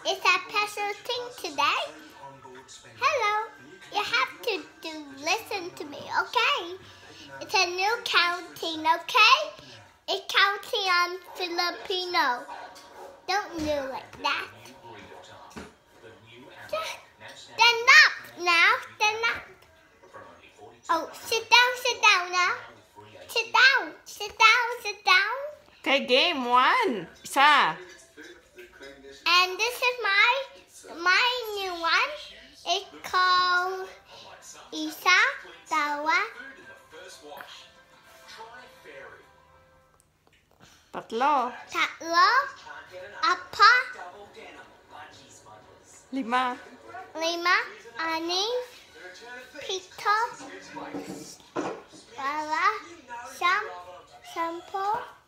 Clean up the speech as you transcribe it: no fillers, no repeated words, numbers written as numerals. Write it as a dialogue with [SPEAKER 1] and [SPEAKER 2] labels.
[SPEAKER 1] It's a special thing today. Hello. You have to listen to me, okay? It's a new counting, okay? It's counting on Filipino. Don't do like that. Stand up now. Stand up. Oh, sit down now. Sit down.
[SPEAKER 2] Okay, game 1. Isa.
[SPEAKER 1] And this is my new one. It's called Isa, Dawa.
[SPEAKER 2] Tatlo.
[SPEAKER 1] Tatlo. Apa.
[SPEAKER 2] 5.
[SPEAKER 1] 5. Anim. Pito. Wala. 10. 10.